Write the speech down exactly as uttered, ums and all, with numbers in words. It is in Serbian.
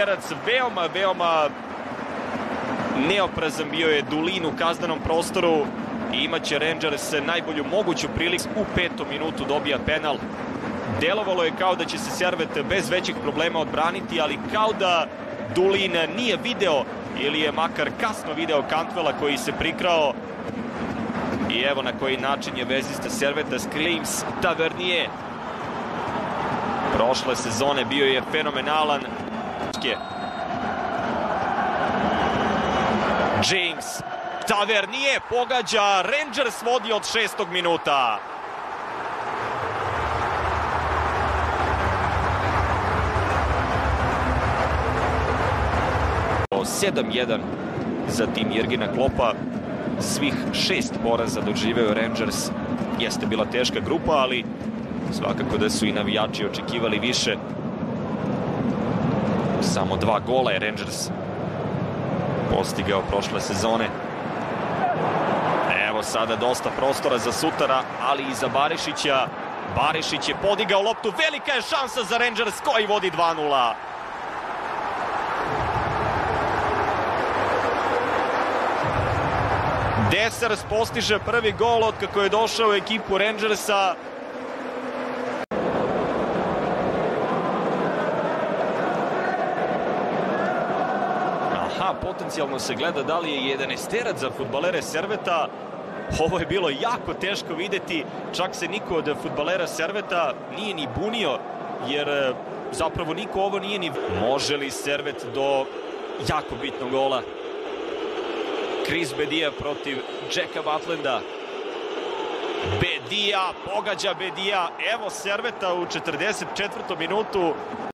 udarac, veoma, veoma neoprezan bio je Dulin u kaznenom prostoru i imaće Rangers najbolju moguću priliku. U petom minutu dobija penal. Delovalo je kao da će se Servet bez većih problema odbraniti, ali kao da Dulin nije video ili je makar kasno video Cantwella koji se prikrao. I evo na koji način je vezista Serveta James Tavernier. Prošle sezone bio je fenomenalan. James Tavernier pogađa, Rangers vodi od šestog minuta. sedam jedan za tim Jurgena Kloppa. Svih šest poraza doživeo Rangers. Jeste bila teška grupa, ali svakako da su i navijači očekivali više. Samo dva gola je Rangers postigao prošle sezone. Evo sada dosta prostora za Sutara, ali i za Barišića. Barišić je podigao loptu, velika je šansa za Rangers koji vodi dva nula. Desers postiže prvi gol od kako je došao u ekipu Rangersa. Aha, potencijalno se gleda da li je jedanaesterac za fudbalere Serveta. Ovo je bilo jako teško videti, čak se niko od fudbalera Serveta nije ni bunio, jer zapravo niko ovo nije ni... Može li Servet do jako bitnog gola? Chris Bedija protiv Jacka Butlanda. Bedija, pogađa Bedija. Evo Serveta u četrdeset četvrtom minutu.